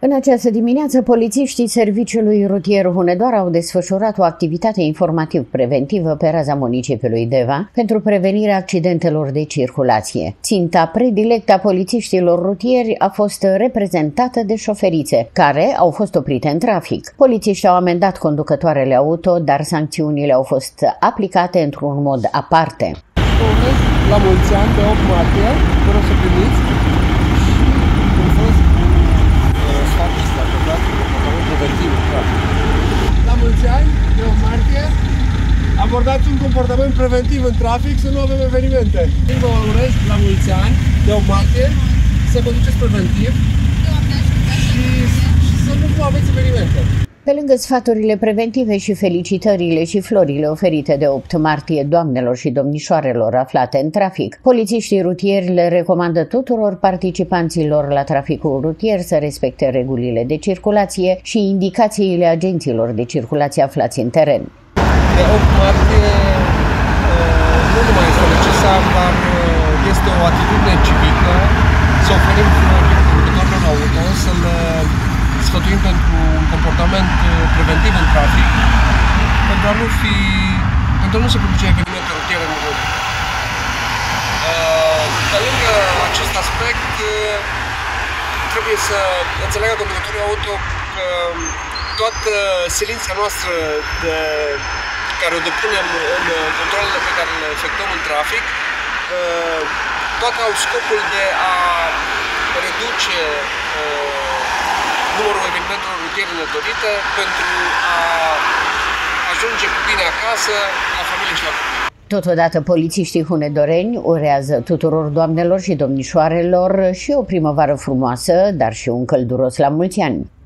În această dimineață, polițiștii Serviciului Rutier Hunedoara au desfășurat o activitate informativ-preventivă pe raza municipiului Deva pentru prevenirea accidentelor de circulație. Ținta predilectă a polițiștilor rutieri a fost reprezentată de șoferițe, care au fost oprite în trafic. Polițiștii au amendat conducătoarele auto, dar sancțiunile au fost aplicate într-un mod aparte. La mulți ani, pe 8 martie, vă rog să primiți. La mulți ani, de 8 martie, abordați un comportament preventiv în trafic să nu avem evenimente. Vă urez la mulți ani, de 8 martie, să conduceți preventiv și să nu aveți evenimente. Pe lângă sfaturile preventive și felicitările și florile oferite de 8 martie doamnelor și domnișoarelor aflate în trafic, polițiștii rutieri le recomandă tuturor participanților la traficul rutier să respecte regulile de circulație și indicațiile agenților de circulație aflați în teren. De 8 martie nu numai este necesar, dar este o atitudine civică să oferim conducătorilor auto, să le sfătuim pentru un comportament preventiv în trafic, pentru a nu se produce evenimente rutiere în rând. Pe lângă acest aspect, trebuie să înțeleagă conducătorii auto că toată silința noastră care o depunem în controlele pe care le efectuăm în trafic, toate au scopul de a reduce numărul evenimentelor rutiere nedorite pentru a ajunge cu bine acasă, la familie și la copii. Totodată, polițiștii hunedoreni urează tuturor doamnelor și domnișoarelor și o primăvară frumoasă, dar și un călduros la mulți ani.